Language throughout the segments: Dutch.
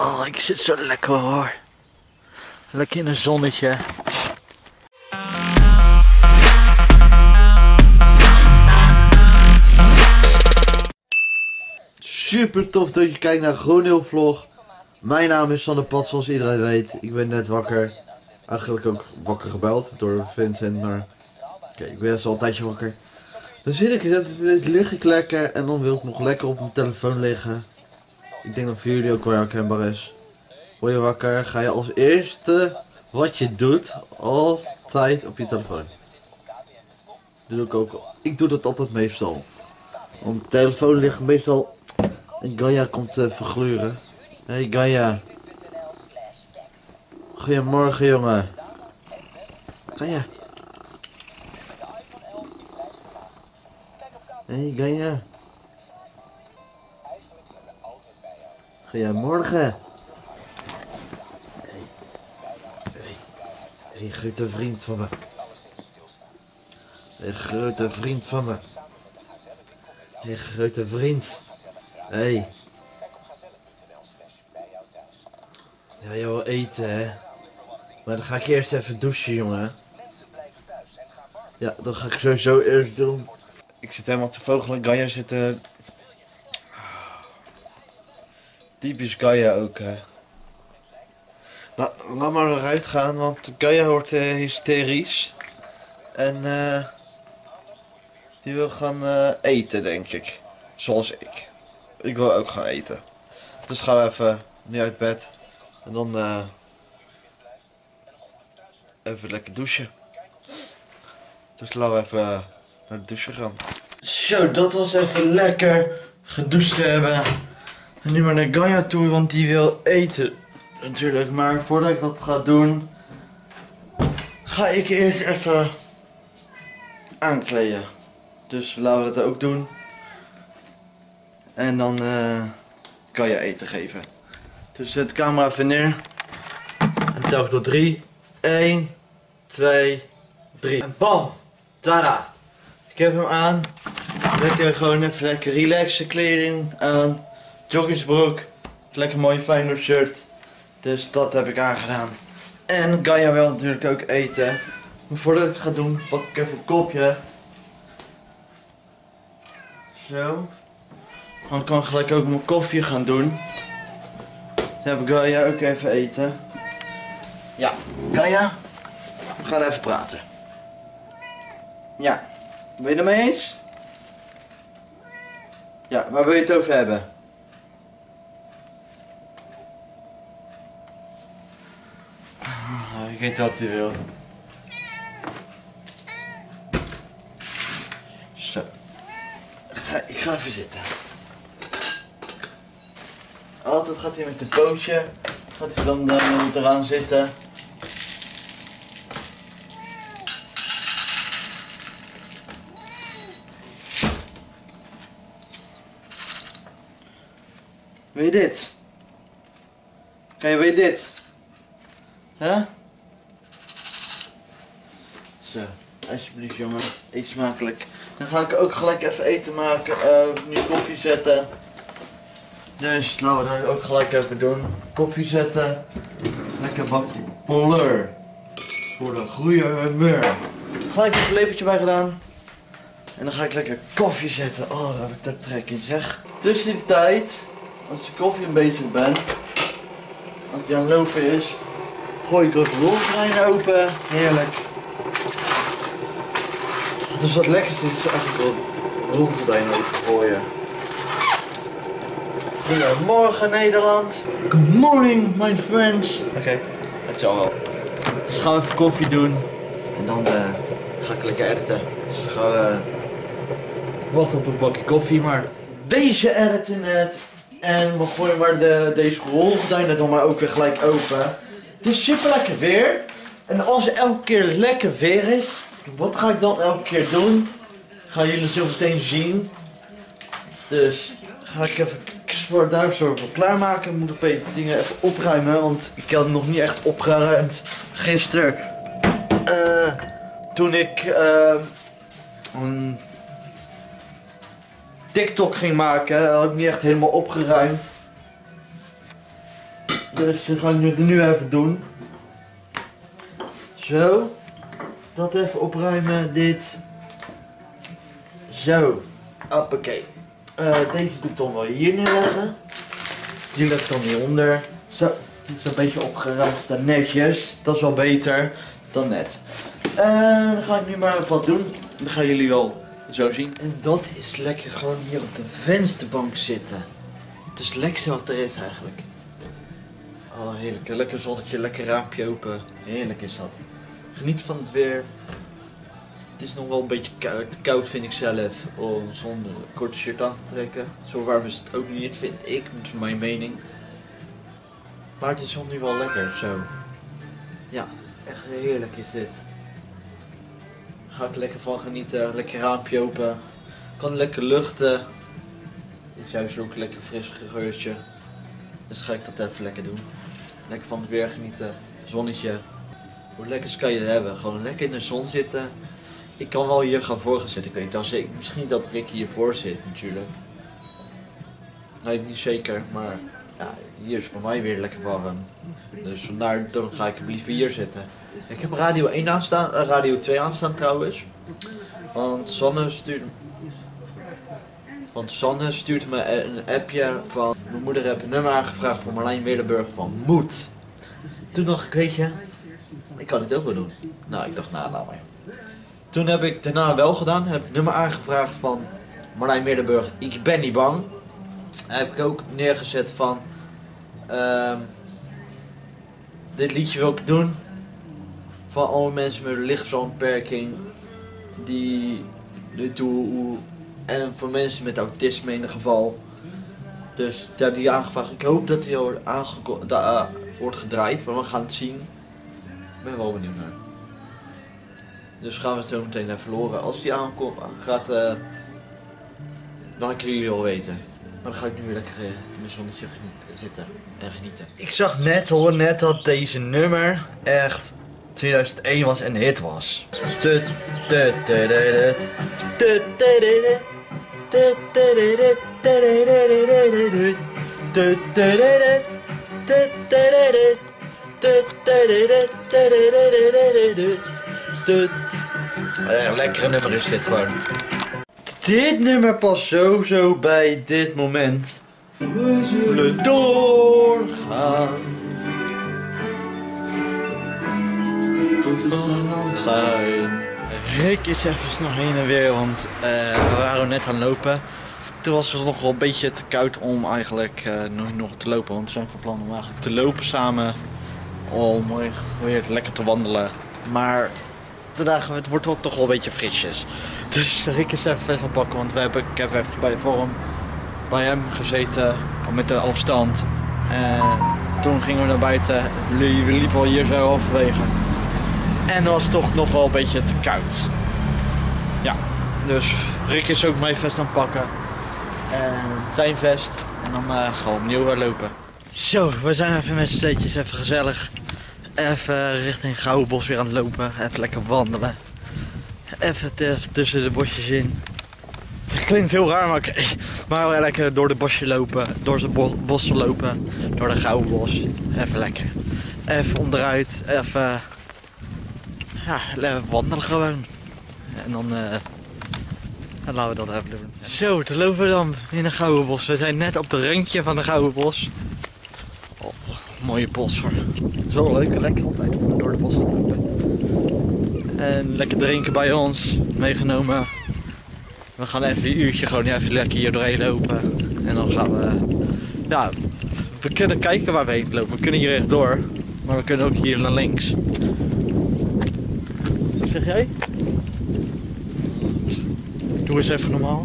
Oh, ik zit zo lekker hoor. Lekker in een zonnetje. Super tof dat je kijkt naar GroenHeel Vlog. Mijn naam is Sander Pat, zoals iedereen weet. Ik ben net wakker. Eigenlijk ook wakker gebeld door Vincent, maar oké, ik ben al een tijdje wakker. Dan lig ik lekker en dan wil ik nog lekker op mijn telefoon liggen. Ik denk dat voor jullie ook wel herkenbaar is. Word je wakker, ga je als eerste wat je doet altijd op je telefoon. Dat doe ik ook al. Ik doe dat altijd meestal. Op mijn telefoon ligt meestal en Gaia komt vergluren. Hey Gaia. Goedemorgen jongen. Gaia. Hey Gaia. Goedemorgen. Hey, grote vriend van me. Hey, grote vriend van me. Hey, grote vriend. Hey. Ja, je wil eten, hè? Maar dan ga ik eerst even douchen, jongen. Ja, dat ga ik sowieso eerst doen. Ik zit helemaal te vogelen. Gaia zit... Typisch Gaia ook, hè. Laat maar eruit gaan, want Gaia wordt hysterisch. En die wil gaan eten, denk ik. Zoals ik. Ik wil ook gaan eten. Dus gaan we even nu uit bed. En dan even lekker douchen. Dus laten we even naar de douche gaan. Zo, dat was even lekker gedoucht hebben. En nu maar naar Gaia toe, want die wil eten. Natuurlijk, maar voordat ik dat ga doen, ga ik eerst even aankleden. Dus laten we dat ook doen. En dan kan je eten geven. Dus zet de camera even neer. En tel ik tot 3. 1, 2, 3. En bam! Tada! Ik heb hem aan. Lekker gewoon even lekker relaxen kleding aan. Joggingsbroek. Lekker mooi Feyenoord shirt. Dus dat heb ik aangedaan. En Gaia wil natuurlijk ook eten. Maar voordat ik het ga doen, pak ik even een kopje. Zo. Dan kan ik gelijk ook mijn koffie gaan doen. Dan heb ik Gaia ook even eten. Ja, Gaia, we gaan even praten. Ja, ben je het ermee eens? Ja, waar wil je het over hebben? Ik weet wat hij wil. Zo. Ik ga even zitten. Altijd gaat hij met de pootje. Gaat hij dan eraan zitten. Wil je dit? Wil je dit? Huh? Zo, alsjeblieft jongen, eet smakelijk. Dan ga ik ook gelijk even eten maken, nu koffie zetten. Dus laten we dat ook gelijk even doen. Koffie zetten, lekker bakje poleur. Voor de goede humeur. Gelijk even een lepeltje bij gedaan. En dan ga ik lekker koffie zetten. Oh, daar heb ik er trek in zeg. Tussen die tijd, als je koffie een bezig bent, als die aan het lopen is, gooi ik ook de rolgordijnen open. Heerlijk. Dus wat lekkers is eigenlijk de rolgordijnen open gooien. Goedemorgen Nederland. Good morning my friends. Oké, het zal wel. Dus gaan we even koffie doen. En dan ga ik lekker editen. Dus dan gaan we wachten op een bakje koffie. Maar deze editen net. En we gooien maar deze rolgordijnen dan maar ook weer gelijk open. Het is super lekker weer. En als het elke keer lekker weer is, wat ga ik dan elke keer doen? Gaan jullie zo meteen zien. Dus ga ik even voor daar zo voor klaarmaken. Ik moet ook even dingen even opruimen, want ik heb nog niet echt opgeruimd. Gisteren, toen ik een TikTok ging maken, had ik niet echt helemaal opgeruimd. Dus dat ga ik nu even doen. Zo. Dat even opruimen, dit. Zo. Hoppakee. Deze doe ik dan wel hier neerleggen. Die leg ik dan hieronder. Zo. Het is een beetje opgeruimd en netjes. Dat is wel beter dan net. Dan ga ik nu maar even wat doen. Dan gaan jullie wel zo zien. En dat is lekker gewoon hier op de vensterbank zitten. Het is het lekkerste wat er is eigenlijk. Oh heerlijk. Lekker zonnetje, lekker raampje open. Heerlijk is dat. Geniet van het weer. Het is nog wel een beetje koud vind ik zelf om zonder een korte shirt aan te trekken. Zo warm is het ook niet, vind ik, dat is mijn mening. Maar het is nu wel lekker, zo. Ja, echt heerlijk is dit. Daar ga ik lekker van genieten, lekker raampje open. Kan lekker luchten. Het is juist ook een lekker fris geurtje. Dus ga ik dat even lekker doen. Lekker van het weer genieten, zonnetje. Hoe lekker kan je het hebben? Gewoon lekker in de zon zitten. Ik kan wel hier gaan voor gaan zitten. Ik weet als ik misschien dat Rick hiervoor zit natuurlijk. Nee, niet zeker, maar ja, hier is bij mij weer lekker warm. Dus vandaar dan ga ik liever hier zitten. Ik heb radio 1 aanstaan, radio 2 aanstaan trouwens. Want Sanne stuurt me een appje van mijn moeder heeft een nummer aangevraagd voor Marlijn Weerdenburg van Moed. Toen dacht ik, weet je, ik kan dit ook wel doen. Nou, ik dacht, nou, laat maar. Toen heb ik daarna wel gedaan, heb ik nummer aangevraagd van Marlijn Weerdenburg, Ik ben niet bang. Heb ik ook neergezet van, dit liedje wil ik doen. Van alle mensen met een lichaamsbeperking, die dit doen, en voor mensen met autisme in ieder geval. Dus daar heb ik aangevraagd. Ik hoop dat hij wordt gedraaid, maar we gaan het zien. Ik ben wel benieuwd naar. Dus gaan we het zo meteen even horen. Als die aankomt, gaat, dan kunnen jullie al weten. Maar dan ga ik nu weer lekker in mijn zonnetje zitten en genieten. Ik zag net dat deze nummer echt 2001 was en hit was. Lekkere nummer is dit gewoon. Dit nummer past sowieso bij dit moment. We zullen doorgaan. Rick is even nog heen en weer, want we waren net aan het lopen. Toen was het nog wel een beetje te koud om eigenlijk nog te lopen. Want we zijn van plan om eigenlijk te lopen samen. Om weer lekker te wandelen. Maar de dagen, het wordt toch wel een beetje frisjes. Dus Rick is even vest aan pakken, want ik heb even bij hem gezeten met de afstand. En toen gingen we naar buiten. We liepen al hier zo halverwege. En het was toch nog wel een beetje te koud. Ja, dus Rick is ook mijn vest aan het pakken. En zijn vest. En dan gaan we opnieuw lopen. Zo, we zijn even met z'n tweetjes even gezellig. Even richting Gouwenbos weer aan het lopen. Even lekker wandelen. Even tussen de bosjes in. Het klinkt heel raar, maar oké. Maar wel lekker door de bosje lopen. Door de bossen lopen. Door de Gouwenbos. Even lekker. Even onderuit. Even... Ja, even wandelen gewoon. En dan laten we dat even doen. Zo, te lopen we dan in de Gouwenbos. We zijn net op het randje van de Gouwenbos. Oh, mooie bos hoor. Zo leuk, lekker altijd om door de bos te lopen. En lekker drinken bij ons, meegenomen. We gaan even een uurtje gewoon even lekker hier doorheen lopen. En dan gaan we... Ja, we kunnen kijken waar we heen lopen. We kunnen hier rechtdoor. Maar we kunnen ook hier naar links. Wat zeg jij? Doe eens even normaal.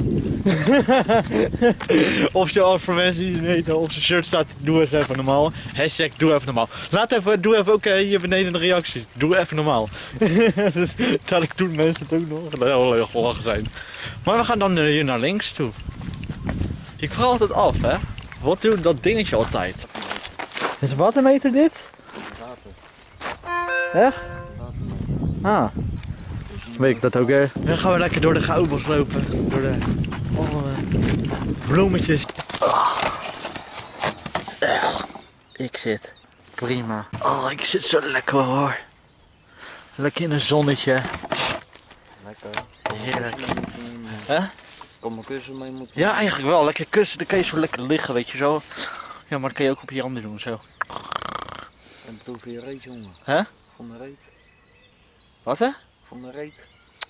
Of zo, voor mensen die het weten, op zijn shirt staat, doe eens even normaal. Hashtag doe even normaal. Doe even ook hier beneden de reacties. Doe even normaal. Dadelijk doen mensen het ook nog. Dat zal heel lachen zijn. Maar we gaan dan hier naar links toe. Ik vraag altijd af, hè. Wat doet dat dingetje altijd? Is een watermeter dit? Water. Echt? Watermeter. Ah. Weet ik dat ook weer. Dan gaan we lekker door de Gouwenbos lopen. Door de bloemetjes. Ik zit prima. Oh, ik zit zo lekker hoor. Lekker in een zonnetje. Lekker. Heerlijk. Hè? Kom mijn kussen mee moeten. Ja, eigenlijk wel. Lekker kussen. Dan kan je zo lekker liggen, weet je zo. Ja, maar dat kan je ook op je handen doen, zo. En bedoel voor je reet, jongen. Hè? Van de reet. Wat hè? Van de reet.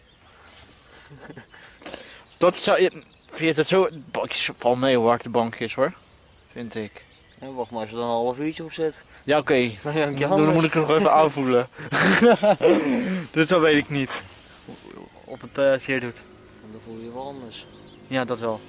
Dat zou je... Vind je dat zo... Bankjes valt mee hoe hard de bank is hoor. Vind ik. En wacht maar als je dan een half uurtje op zet. Ja, oké. Dan jank je Dan anders. moet ik het nog even aanvoelen. Dus dat weet ik niet. Of het zeer doet. En dan voel je je wel anders. Ja, dat wel.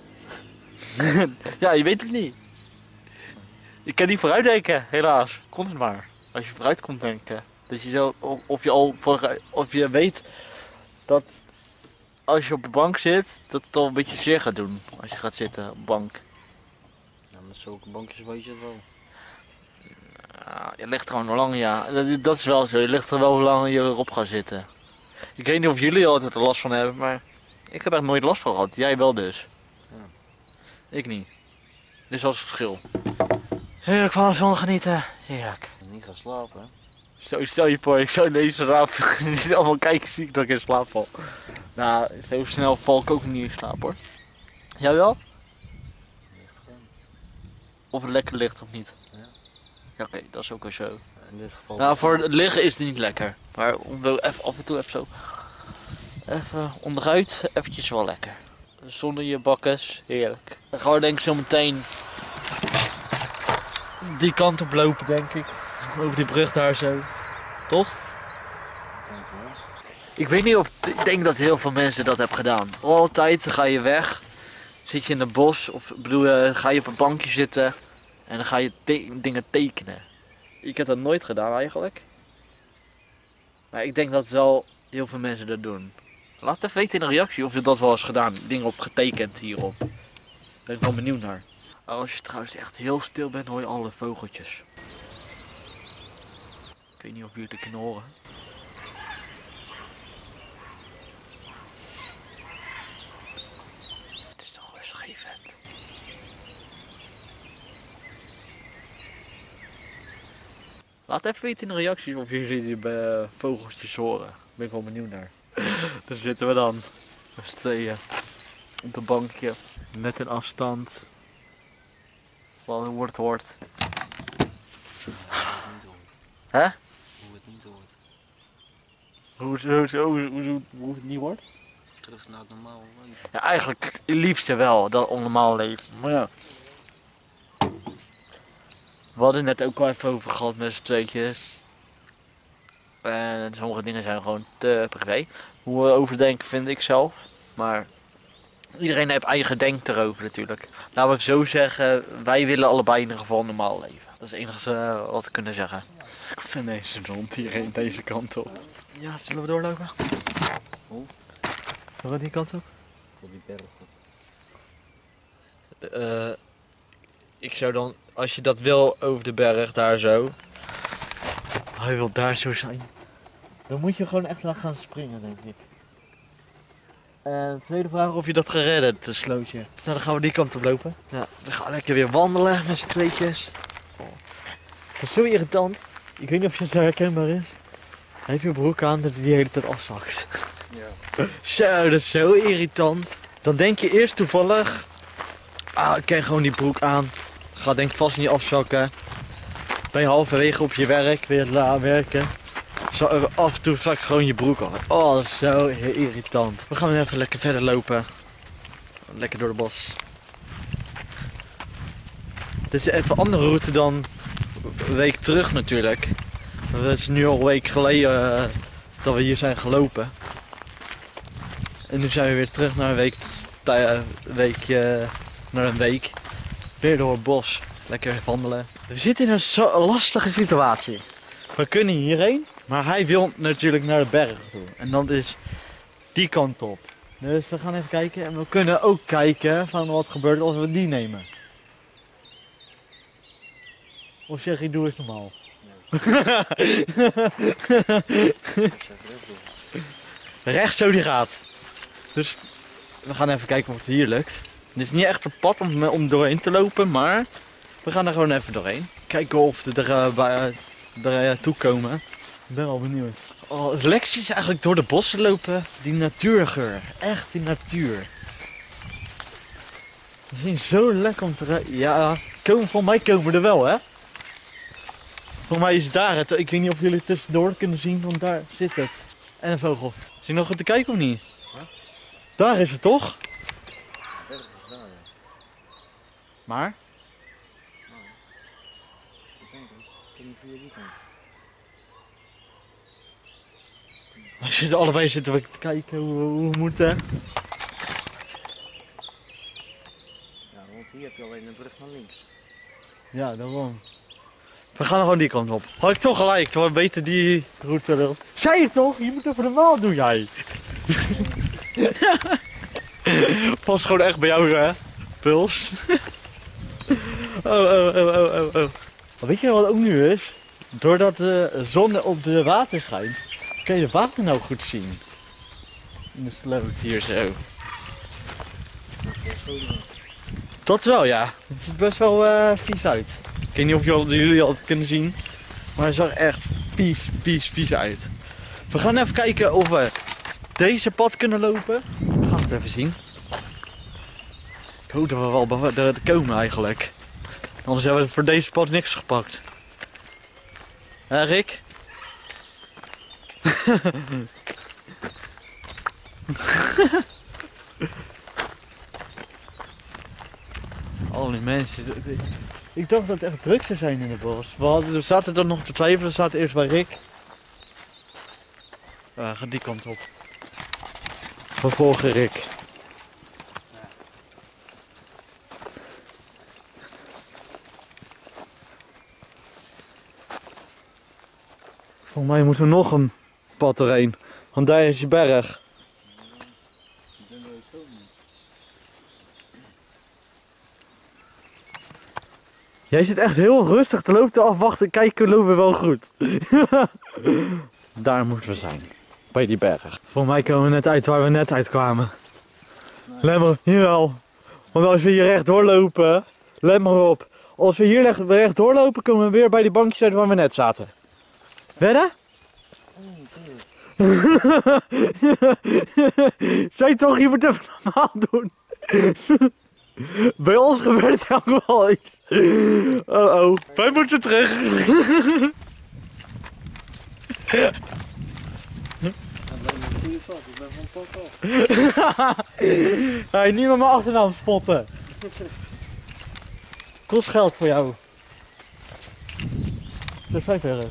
Ja, je weet het niet. Je kan niet vooruitdenken, helaas. Komt het maar. Als je vooruit komt denken. Dat je zo, of je weet dat als je op de bank zit, dat het al een beetje zeer gaat doen. Als je gaat zitten op de bank. Ja, met zulke bankjes weet je het wel. Ja, je ligt gewoon hoe lang, ja. Dat is wel zo. Je ligt er wel hoe lang je erop gaat zitten. Ik weet niet of jullie er altijd er last van hebben, maar ik heb echt nooit last van gehad. Jij wel dus. Ja. Ik niet. Dus dat is het verschil. Heerlijk van de zon genieten. Heerlijk. En niet gaan slapen, hè. Stel je voor, ik zou in deze raap niet allemaal kijken, zie ik dat ik in slaap val. Nou, zo snel val ik ook niet in slaap hoor. Jij wel? Ligt gewoon. Of het lekker ligt of niet? Ja. Ja, oké, dat is ook wel zo. In dit geval. Nou, voor het liggen is het niet lekker. Maar om wel even af en toe even zo. Even onderuit, eventjes wel lekker. Zonder je bakkes, heerlijk. Dan gaan we denk ik zo meteen die kant op lopen, denk ik. Over die brug daar zo. Toch? Ik weet niet of, ik denk dat heel veel mensen dat hebben gedaan. Altijd ga je weg, zit je in het bos of bedoel, ga je op een bankje zitten en dan ga je dingen tekenen. Ik heb dat nooit gedaan eigenlijk. Maar ik denk dat wel heel veel mensen dat doen. Laat even weten in de reactie of je dat wel eens gedaan. Dingen op getekend hierop. Daar ben ik wel benieuwd naar. Als je trouwens echt heel stil bent hoor je alle vogeltjes. Ik weet niet of jullie het kunnen horen. Het is toch rustig geen vet. Laat even weten in de reacties of jullie die vogeltjes horen. Daar ben ik wel benieuwd naar. Daar zitten we dan. Met z'n tweeën. Op de bankje. Met een afstand. Wat hoe het hoort. Hè? Hoe het niet hoort. Hoe het niet wordt? Terug naar het normale leven. Ja, eigenlijk het liefste wel, dat onnormaal leven. Maar ja. We hadden het net ook wel even over gehad met z'n tweetjes. En sommige dingen zijn gewoon te privé. Hoe we over denken vind ik zelf. Maar iedereen heeft eigen denk erover natuurlijk. Laten we het zo zeggen, wij willen allebei in ieder geval normaal leven. Dat is het enige wat we kunnen zeggen. Ik vind deze rond hierheen deze kant op. Ja, zullen we doorlopen? Hoe? Zullen we die kant op? Voor die berg. Ik zou dan, als je dat wil over de berg daar zo. Hij wil daar zo zijn. Dan moet je gewoon echt gaan springen, denk ik. En de tweede vraag of je dat gaat redden, het slootje. Nou, dan gaan we die kant op lopen. Ja, dan gaan we lekker weer wandelen met z'n tweetjes. Dat is zo irritant. Ik weet niet of je het zo herkenbaar is. Hij heeft je broek aan dat hij die hele tijd afzakt. Ja. Zo, dat is zo irritant. Dan denk je eerst toevallig, ik ken gewoon die broek aan. Gaat denk ik vast niet afzakken. Ben je halverwege op je werk, weer werken. Af en toe zak gewoon je broek af. Oh, dat is zo irritant. We gaan weer even lekker verder lopen. Lekker door de bos. Dit is even een andere route dan een week terug natuurlijk. Het is nu al een week geleden dat we hier zijn gelopen. En nu zijn we weer terug naar een week. Weer door het bos. Lekker wandelen. We zitten in een lastige situatie. We kunnen hierheen, maar hij wil natuurlijk naar de berg toe. En dat is die kant op. Dus we gaan even kijken. En we kunnen ook kijken van wat gebeurt als we die nemen. Of zeg je, doe het normaal. Rechts zo die gaat. Dus we gaan even kijken of het hier lukt. Het is niet echt een pad om doorheen te lopen, maar we gaan er gewoon even doorheen. Kijken of we er toe komen. Ik ben wel benieuwd. Oh, het lekkerste is eigenlijk door de bossen lopen. Die natuurgeur. Echt die natuur. Het is zo lekker om te ruiken. Ja, voor mij komen er wel, hè? Voor mij is het daar het. Ik weet niet of jullie het tussendoor kunnen zien, want daar zit het. En een vogel. Is hij nog goed te kijken of niet? Huh? Daar is het toch? Ergens daar, ja. Maar? Ik denk het. Ik weet niet via die kant. Als je allebei zitten we te kijken hoe we moeten. Ja, want hier heb je alleen een brug naar links. Ja, daarom. We gaan gewoon die kant op. Had ik toch gelijk, het wordt beter die route. Zei je toch? Je moet even normaal doen, jij. Pas gewoon echt bij jou, hè? Puls. Oh. Weet je wat ook nu is? Doordat de zon op de water schijnt, kan je de water nou goed zien. In de sloot hier zo. Dat wel, ja. Het ziet best wel vies uit. Ik weet niet of jullie al kunnen zien, maar het zag echt vies uit. We gaan even kijken of we deze pad kunnen lopen. We gaan het even zien. Ik hoop dat we wel er komen eigenlijk. Anders hebben we voor deze pad niks gepakt. Hè, Rick? Al die mensen. Ik dacht dat het echt druk zou zijn in het bos. We zaten er nog te twijfelen. We zaten eerst bij Rick. Ga die kant op. We volgen Rick. Volgens mij moeten we nog een pad doorheen. Want daar is je berg. Jij zit echt heel rustig te lopen, te afwachten. Kijken, lopen we wel goed. Daar moeten we zijn. Bij die berg. Volgens mij komen we net uit waar we net uitkwamen. Nee. Let maar, hier wel. Want als we hier recht doorlopen, let maar op. Als we hier recht doorlopen, komen we weer bij die bankjes uit waar we net zaten. Wedden? Zei toch, je moet even normaal doen. Bij ons gebeurt er ook wel iets. Oh. Wij moeten terug. Ik ben van het pad af. Hey, niet met mijn achternaam spotten. Kost geld voor jou. Dat is 5 euro.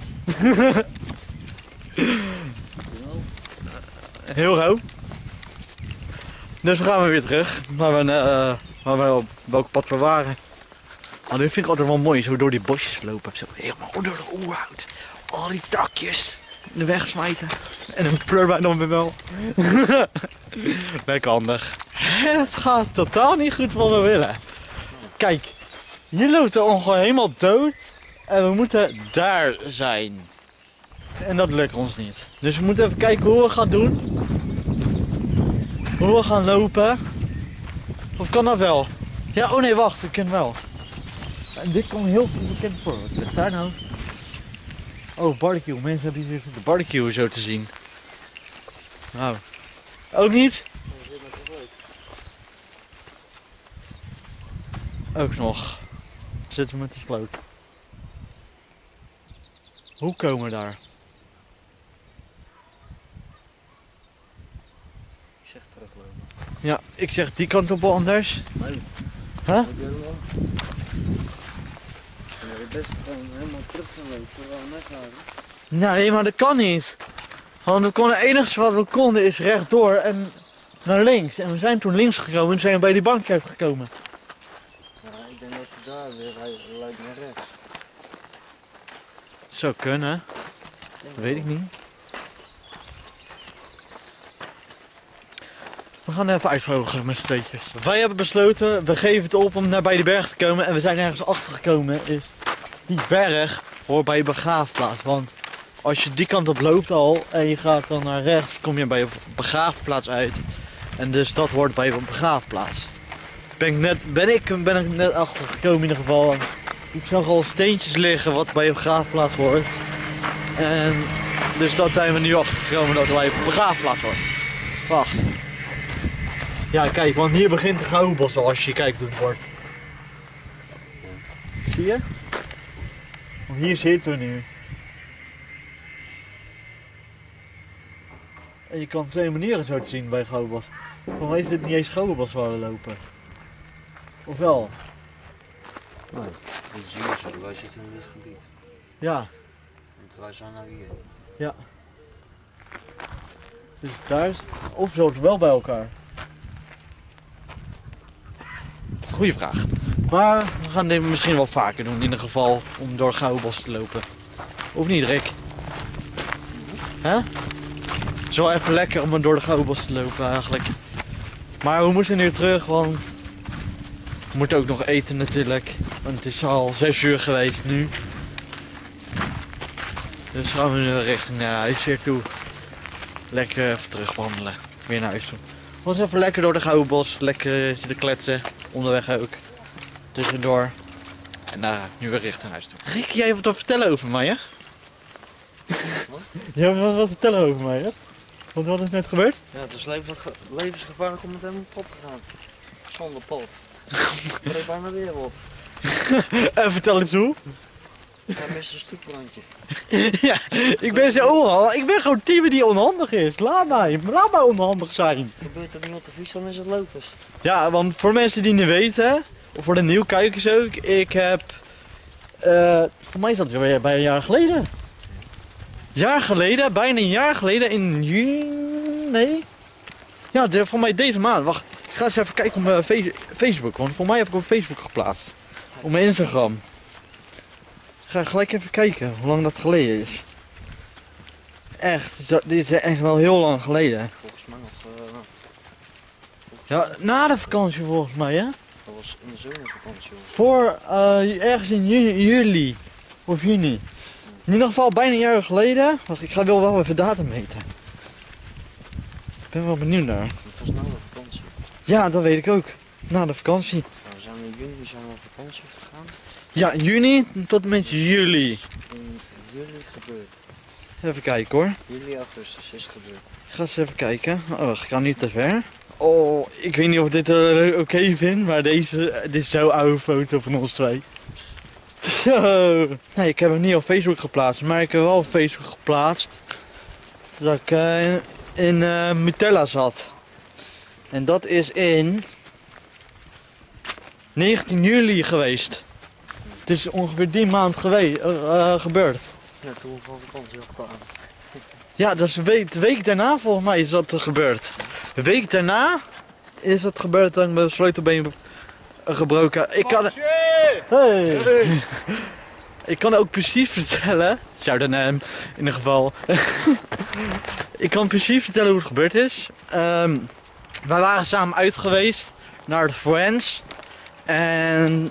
Heel gauw. Dus we gaan weer terug. Waar we op welk pad we waren. Oh, dit vind ik altijd wel mooi. Zo door die bosjes lopen. Zo helemaal door de oerwoud. Al die takjes in de weg smijten. En een pleur dan weer wel. Lekker handig. Het gaat totaal niet goed wat we willen. Kijk. Hier loopt het ongeveer helemaal dood. En we moeten daar zijn. En dat lukt ons niet. Dus we moeten even kijken hoe we gaan doen. Hoe we gaan lopen. Of kan dat wel? Ja, oh nee, wacht. We kunnen wel. En dit komt heel veel bekend voor. Wat is daar nou? Oh, barbecue. Mensen hebben hier de barbecue zo te zien. Nou. Ook niet? Ook nog. Zitten we met de sloot. Hoe komen we daar? Ik zeg teruglopen. Ja, ik zeg die kant op wel anders. Nee. Huh? Heb je hem al? Ja, het beste gewoon helemaal terug gaan lopen, terwijl we net waren. Nee, maar dat kan niet. Want het enige wat we konden is rechtdoor en naar links. En we zijn toen links gekomen en zijn we bij die bankje uitgekomen. Ja, ik denk dat je daar weer lijkt naar rechts. Zou kunnen. Dat weet ik niet. We gaan even uitvogelen met z'n tweetjes. Wij hebben besloten, we geven het op om naar bij die berg te komen. En we zijn ergens achter gekomen. Is die berg hoort bij je begraafplaats. Want als je die kant op loopt al en je gaat dan naar rechts, kom je bij je begraafplaats uit. En dus dat hoort bij je begraafplaats. Ben ik net achter gekomen in ieder geval. Ik zag al steentjes liggen wat bij een begraafplaats hoort. En dus dat zijn we nu achtergekomen dat wij op een begraafplaats wordt. Wacht. Ja, kijk, want hier begint de Gouwenbos al als je kijkt op het bord. Zie je? Want hier zitten we nu. En je kan op twee manieren zo te zien bij Gouwenbos. Volgens mij is dit niet eens Gouwenbos waar we lopen. Of wel? Nee, dat is hier zo. Wij zitten in dit gebied. Ja. En wij zijn nou hier. Ja. Dus daar is, of zelfs wel bij elkaar. Dat is een goede vraag. Maar we gaan dit misschien wel vaker doen in ieder geval om door Gouwenbos te lopen. Of niet, Rick? Hè? Het is wel even lekker om door de Gouwenbos te lopen eigenlijk. Maar we moeten nu terug, want we moeten ook nog eten natuurlijk. Want het is al 6 uur geweest nu. Dus gaan we nu richting huis hier toe. Lekker even terug wandelen. Weer naar huis toe. We gaan even lekker door de Gouwenbos. Lekker zitten kletsen. Onderweg ook. Tussendoor. En nu weer richting huis toe. Rick, jij hebt wat te vertellen over mij, hè? Wat? Jij hebt wat te vertellen over mij, hè? Want wat is net gebeurd? Ja, het is levensgevaarlijk om met hem op pad te gaan. Zonder pad. Dat is bijna weer wat. En vertel eens hoe. Hij mist een stoeprandje. Ja, ik ben zo onhandig. Ik ben gewoon team die onhandig is. Laat mij onhandig zijn. Gebeurt er niet op de fiets, dan is het lopers. Ja, want voor mensen die niet weten, of voor de nieuwkijkers ook, ik heb, voor mij is dat weer bij een jaar geleden. Bijna een jaar geleden in juni, nee. Ja, voor mij deze maand. Wacht, ik ga eens even kijken op mijn Facebook, want voor mij heb ik op Facebook geplaatst. Op mijn Instagram. Ik ga gelijk even kijken hoe lang dat geleden is. Echt, dit is echt wel heel lang geleden. Volgens mij nog. Ja, na de vakantie volgens mij, hè? Dat was in de zomervakantie hoor. Voor ergens in juli of juni. In ieder geval bijna een jaar geleden. Wacht, ik ga wel even datum meten. Ik ben wel benieuwd naar. Het was na de vakantie. Ja, dat weet ik ook. Na de vakantie. Nou, we zijn in juni op vakantie gegaan. Ja, juni tot en met juli. In juli gebeurd. Even kijken hoor. Juli, augustus is gebeurd. Ik ga eens even kijken. Oh, ik ga niet te ver. Oh, ik weet niet of ik dit oké vind, maar dit is zo'n oude foto van ons twee. Zo. Nee, ik heb hem niet op Facebook geplaatst, maar ik heb wel op Facebook geplaatst dat ik in Mutella zat. En dat is in 19 juli geweest. Het is ongeveer die maand gebeurd. Net toen we van vakantie afkwamen. Ja, dat is de week daarna volgens mij is dat gebeurd. De week daarna is het gebeurd dat ik mijn sleutelbeen gebroken. Hey. Ik kan ook precies vertellen. Shout out naar hem in ieder geval. Ik kan precies vertellen hoe het gebeurd is. Wij waren samen uit geweest naar de Friends. En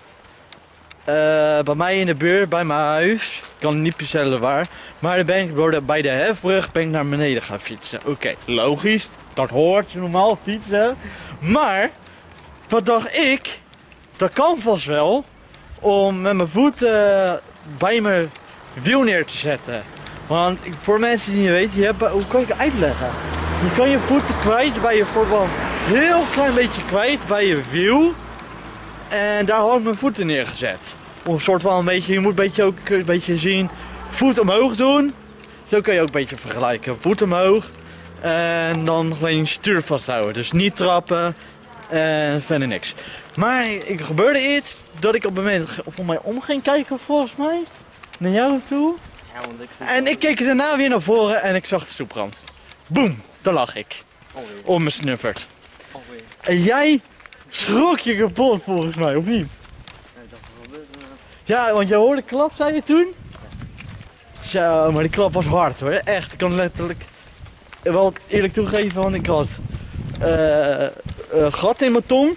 bij mij in de buurt, bij mijn huis. Ik kan niet precies vertellen waar. Maar dan ben ik bij de Hefbrug naar beneden gaan fietsen. Oké, logisch. Dat hoort je normaal fietsen. Maar, wat dacht ik? Dat kan vast wel. Om met mijn voet bij mijn wiel neer te zetten. Want voor mensen die niet weten, hoe kan ik het uitleggen? Je kan je voeten kwijt bij je voorband. Heel klein beetje kwijt bij je wiel. En daar had ik mijn voeten neergezet. Of een soort van een beetje, je moet ook een beetje zien. Voet omhoog doen. Zo kan je ook een beetje vergelijken. Voet omhoog. En dan alleen stuur vasthouden. Dus niet trappen. En verder niks. Maar er gebeurde iets dat ik op het moment voor mij om ging kijken volgens mij. Naar jou toe. Ja, want En ik keek daarna weer naar voren en ik zag de stoeprand. Boom, daar lag ik. Alweer. Onbesnufferd. Alweer. En jij schrok je kapot volgens mij, of niet? Nee, dat gebeurt. Ja, want jij hoorde de klap, zei je toen? Zo, maar die klap was hard hoor. Echt, ik kan letterlijk wel eerlijk toegeven, want ik had een gat in mijn tong.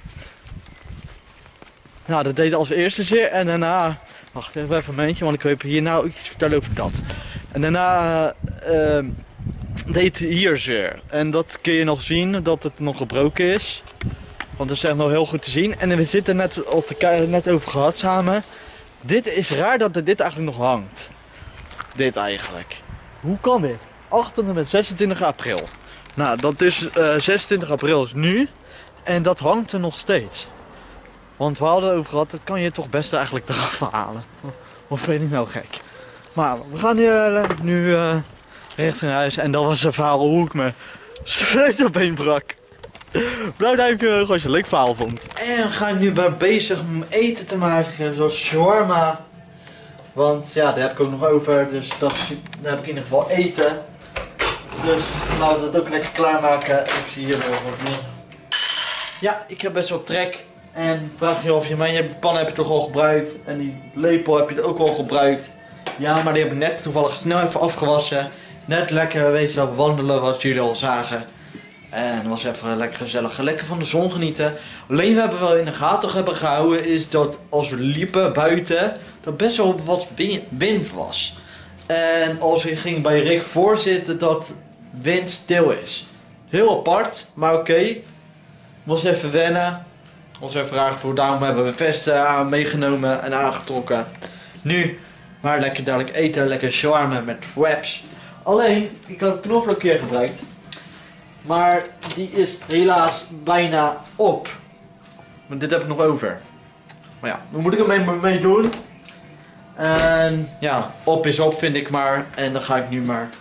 Nou, dat deed als eerste zeer en daarna... Wacht even een momentje, want ik wil hier nou iets vertellen over dat. En daarna deed het hier zeer. En dat kun je nog zien, dat het nog gebroken is. Want dat is echt nog heel goed te zien. En we zitten net over gehad samen. Dit is raar dat dit eigenlijk nog hangt. Dit eigenlijk. Hoe kan dit? 8 tot en met 26 april. Nou, dat is 26 april is nu. En dat hangt er nog steeds. Want we hadden over gehad, dat kan je toch best eigenlijk eraf halen. Of vind ik nou gek? Maar we gaan nu richting huis. En dat was een verhaal hoe ik me sleutelbeen brak. Blauw duimpje omhoog als je een leuk verhaal vond. En ga ik nu bezig om eten te maken, zoals shawarma. Want ja, daar heb ik ook nog over, dus daar heb ik in ieder geval eten. Dus laten we dat ook lekker klaarmaken. Ik zie hier nog wat meer. Ja, ik heb best wel trek. En vraag je of je mijn pan heb je toch al gebruikt. En die lepel heb je ook al gebruikt. Ja, maar die heb ik net toevallig snel even afgewassen. Net lekker wezen wandelen, wat jullie al zagen. En het was even lekker gezellig, lekker van de zon genieten. Alleen we hebben wel in de gaten hebben gehouden is dat als we liepen buiten, dat best wel wat wind was. En als je ging bij Rick voor zitten, dat wind stil is. Heel apart, maar oké. Was even wennen. Was even raar voor, daarom hebben we vesten meegenomen en aangetrokken. Nu, maar lekker dadelijk eten, lekker shawarma met wraps. Alleen, ik had een knoflookje gebruikt. Maar die is helaas bijna op. Maar dit heb ik nog over. Maar ja, dan moet ik er mee doen. En ja, op is op vind ik maar. En dan ga ik nu maar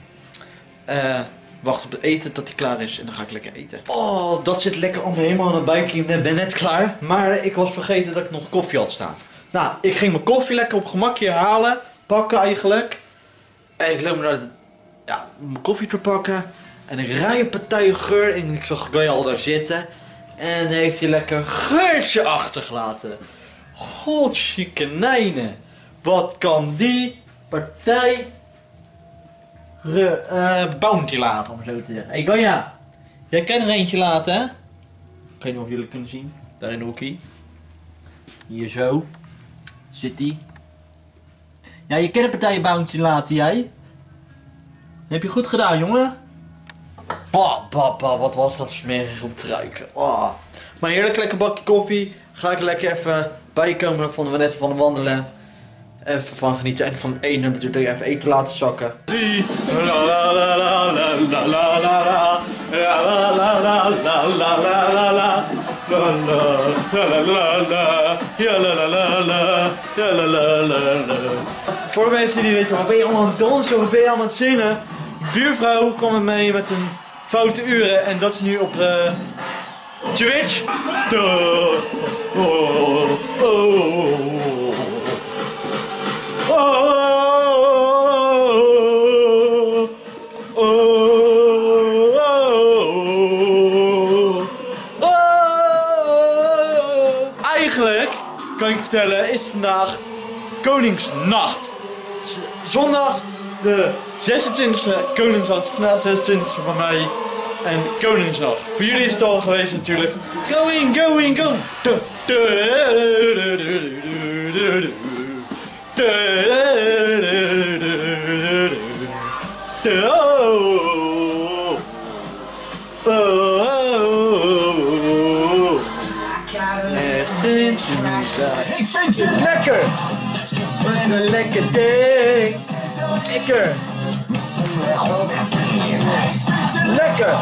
wachten op het eten tot hij klaar is. En dan ga ik lekker eten. Oh, dat zit lekker om me helemaal aan het buikje. Ik ben net klaar. Maar ik was vergeten dat ik nog koffie had staan. Nou, ik ging mijn koffie lekker op gemakje halen. Pakken eigenlijk. En ik loop naar mijn koffie te pakken. En ik rij een partij geur en ik zag Goya al daar zitten. En heeft hij lekker een geurtje achtergelaten. Godziekenijnen. Wat kan die partij bounty laten, om zo te zeggen. Hey Goya, jij kan er eentje laten, hè? Ik weet niet of jullie kunnen zien. Daar in de hoekie. Hier zo. Zit die. Ja, je kan een partij bounty laten, jij. Heb je goed gedaan, jongen. Wat was dat smerig om te ruiken. Oh. Maar heerlijk lekker bakje koffie. Ga ik lekker even bijkomen van net van de wandelen. Even van genieten en van het ene natuurlijk even eten laten zakken. Voor de mensen die weten, wat ben je allemaal aan het dansen, wat ben je allemaal aan het zingen? Buurvrouw kwam met mij met een foute uren en dat is nu op Twitch. Eigenlijk, kan ik vertellen, is vandaag Koningsnacht. Zondag de 26e Koningsnacht, vandaag 26e van mij en Koningsnacht. Voor jullie is het al geweest natuurlijk. Going. Ik vind het lekker! Wat een lekker ding! Lekker! Lekker!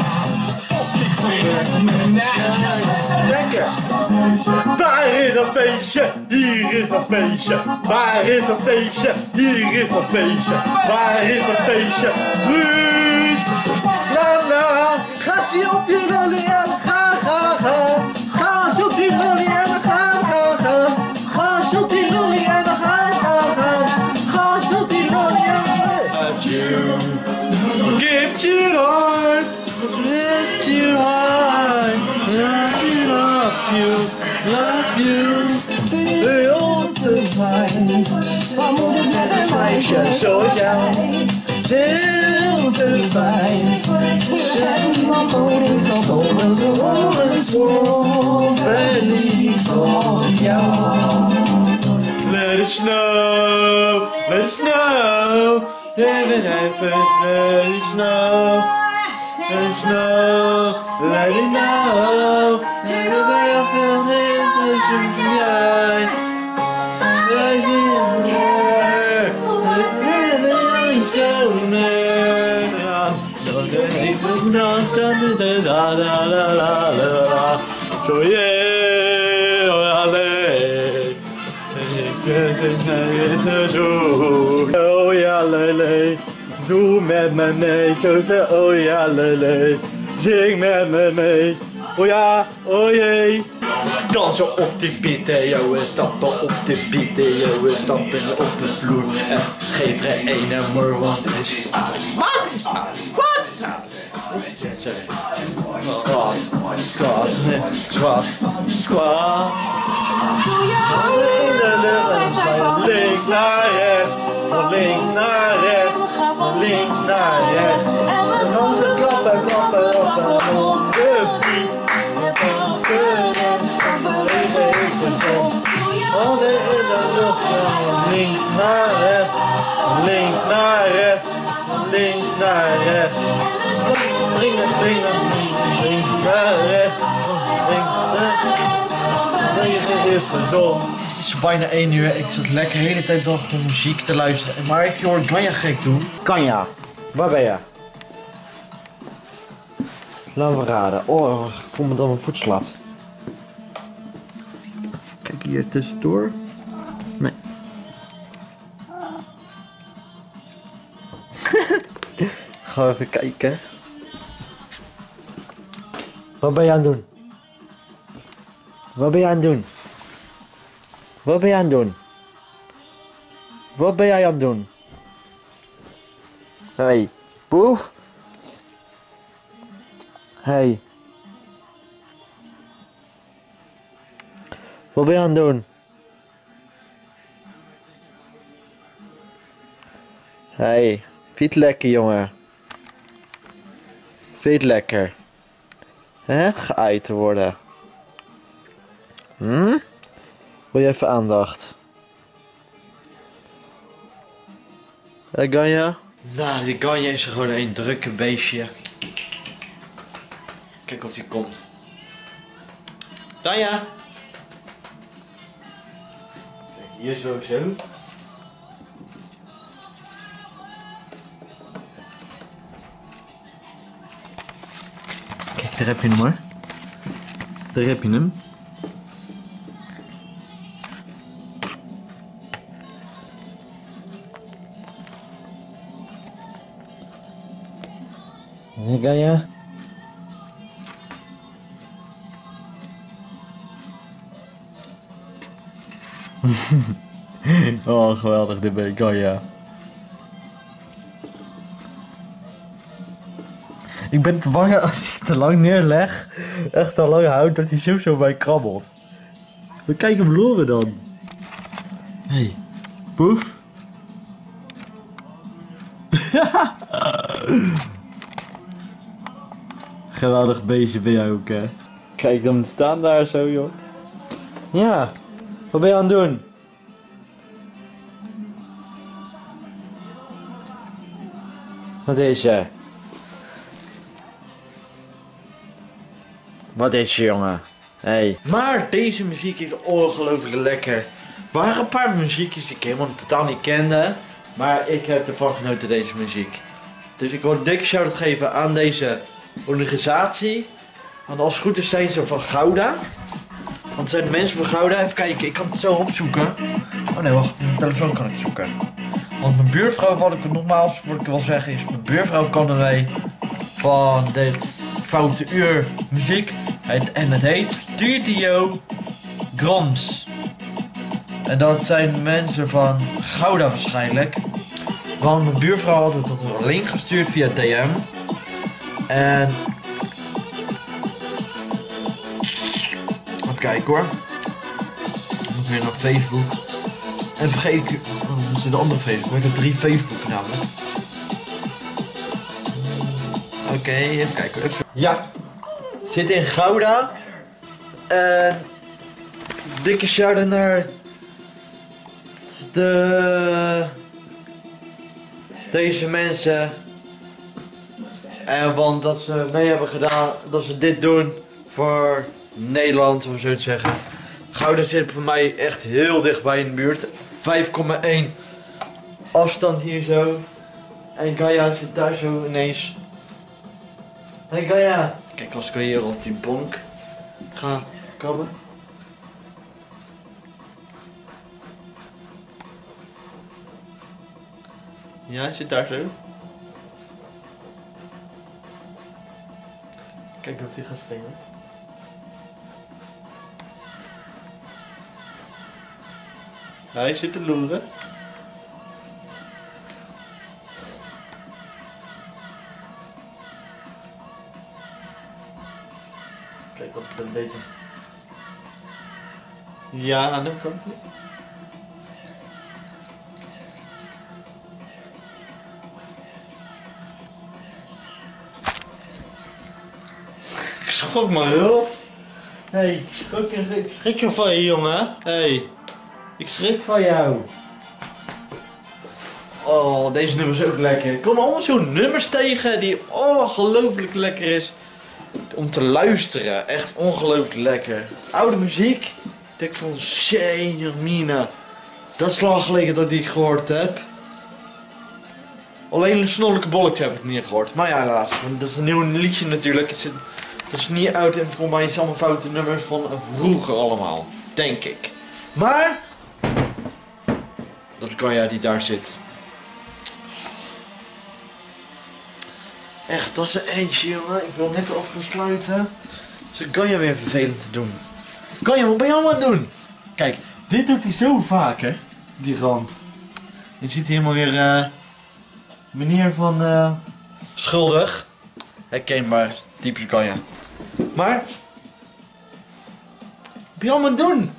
Lekker! Daar is een feestje, hier is een feestje. Waar is een feestje, hier is een feestje. Waar is een feestje? Ruud! La! Ga ze op die lolly en ga! Ga ze op die lolly en ga! Ga ze op die lolly en ga! Ga ze op die lolly en give you heart, lift your heart, love you, heel te fijn. Een meisje zoals jou, heel te fijn. Zeg iemand hoor ik nog over de oren zo verliefd op jou. Let it snow, let it snow. Heaven, let it snow. and snow, let it know. Every day I feel this in the eye. I see it there, it's so near. So yeah, oh ja lele, doe met me mee, zo zeg oh ja lele, zing met me mee, oh ja, oh jee. Dansen op de bieten, yo, stappen op de bieten, yo, stappen op de vloer en geef er een en maar wat is wat is wat? Squat, squat, squat. Van links naar rechts, van links naar rechts, van links naar rechts. En dan ze klappen, klappen, klappen op de beat. Leven is een zon, handen in de lucht. Van links naar rechts, van links naar rechts, van links naar rechts. Springen, springen, links naar rechts, links naar rechts. Leven is de zon. Het is bijna 1 uur. Ik zat lekker de hele tijd nog muziek te luisteren. Maar ik hoor Ganja gek doen. Ganja, waar ben je? Laat me raden. Oh, ik voel me dat mijn voet slaat. Kijk hier tussendoor. Nee. Ga even kijken. Wat ben je aan het doen? Wat ben je aan het doen? Wat ben je aan het doen? Wat ben jij aan het doen? Hey, Poef? Hey. Wat ben je aan het doen? Hey, vind je het lekker, jongen? Vind je het lekker? Hè? Geëid te worden. Wil je even aandacht? Hé, Ganja? Nou, die Ganja is gewoon een drukke beestje. Kijk of die komt. Ganja! Kijk, hier zo. Kijk, daar heb je hem hoor. Daar heb je hem. Ja, Ganja? Oh, geweldig dit ben ik, Ganja. Ik ben te bang als ik te lang neerleg, echt te lang houd, dat hij zo bij krabbelt. We kijken hem loren dan. Hey, Poef. Geweldig beestje ben jij ook, hè? Kijk hem staan daar zo, joh. Ja, wat ben je aan het doen? Wat is je? Wat is je, jongen? Hey. Maar deze muziek is ongelooflijk lekker. Er waren een paar muziekjes die ik helemaal totaal niet kende. Maar ik heb ervan genoten, deze muziek. Dus ik wil een dikke shout-out geven aan deze organisatie. Want als het goed is zijn ze van Gouda. Want het zijn de mensen van Gouda. Even kijken, ik kan het zo opzoeken. Oh nee, wacht, mijn telefoon kan ik het zoeken. Want mijn buurvrouw, wat ik nogmaals wat ik wil zeggen is, mijn buurvrouw kan mij van dit foute uur muziek. En het heet Studio Grons. En dat zijn mensen van Gouda waarschijnlijk. Want mijn buurvrouw had het tot een link gestuurd via DM. En even kijken hoor. Ik moet weer naar Facebook. En vergeet ik. Oh, dat is de andere Facebook. Ik heb 3 Facebook namelijk. Oké, even kijken. Even. Ja. Zit in Gouda. En dikke shout-out naar deze mensen. En want dat ze mee hebben gedaan, dat ze dit doen voor Nederland, om zo te zeggen. Gouda zit voor mij echt heel dichtbij in de buurt. 5,1 afstand hier zo. En Gaia zit daar zo ineens. Hey Gaia. Kijk, als ik hier op die bonk ga krabben. Ja, hij zit daar zo. Kijk of hij gaat spelen. Hij zit te loeren. Kijk wat ik deze. Ja, aan de kant. Ik schrok me rot. Hey, ik schrik je van je, jongen. Hey, ik schrik van jou. Oh, deze nummer is ook lekker. Ik kom allemaal zo'n nummers tegen die ongelooflijk lekker is om te luisteren. Echt ongelooflijk lekker. Oude muziek. Ik denk van, Mina. Dat is lang geleden dat ik gehoord heb. Alleen een snorlijke bolletje heb ik niet gehoord. Maar ja, helaas. Want dat is een nieuw liedje natuurlijk. Het is niet oud en voor mij is allemaal foute nummers van vroeger allemaal. Denk ik. Maar dat kan ja die daar zit. Echt, dat is er eentje, jongen. Ik wil net afsluiten. Dus kan je weer vervelend te doen. Kan je, wat ben je allemaal aan het doen? Kijk, dit doet hij zo vaak, hè. Die rand. Je ziet hier helemaal weer meneer van schuldig. Herkenbaar, typisch kan je. Maar wat ben je allemaal aan het doen?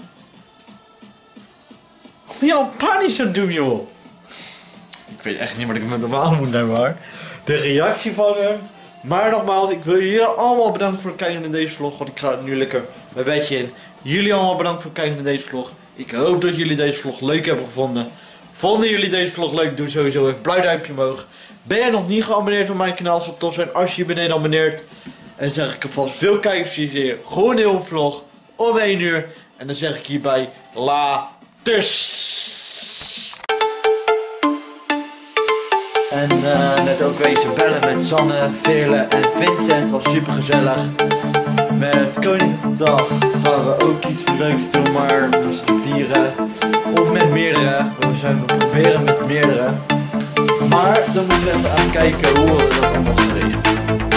Wat ben je al panisch aan het doen, joh? Ik weet echt niet wat ik met hem aan moet nemen, hoor. De reactie van hem. Maar nogmaals, ik wil jullie allemaal bedanken voor het kijken naar deze vlog. Want ik ga het nu lekker mijn bedje in. Jullie allemaal bedankt voor het kijken naar deze vlog. Ik hoop dat jullie deze vlog leuk hebben gevonden. Vonden jullie deze vlog leuk? Doe sowieso even een blauw duimpje omhoog. Ben jij nog niet geabonneerd op mijn kanaal? Zou tof zijn als je beneden abonneert. En zeg ik alvast veel kijkers hier. Gewoon een nieuwe vlog om 1 uur. En dan zeg ik hierbij laters. En net ook wezen bellen met Sanne, Veerle en Vincent. Was super gezellig. Met Koningsdag gaan we ook iets leuks doen, maar met z'n vieren. Of met meerdere. We proberen met meerdere. Maar dan moeten we even aan kijken hoe we dat allemaal gaan regelen.